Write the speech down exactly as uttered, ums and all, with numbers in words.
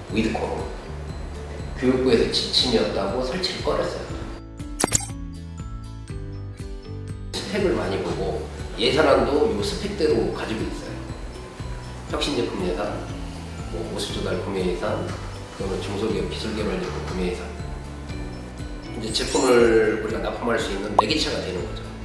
위드코로 교육부에서 지침이었다고 설치를 꺼냈어요. 스펙을 많이 보고 예산안도 이 스펙대로 가지고 있어요. 혁신제품 예산, 뭐 모습조달 구매 예산, 그다음에 중소기업 기술개발제품 구매 예산. 이제 제품을 우리가 납품할 수 있는 매개체가 되는 거죠.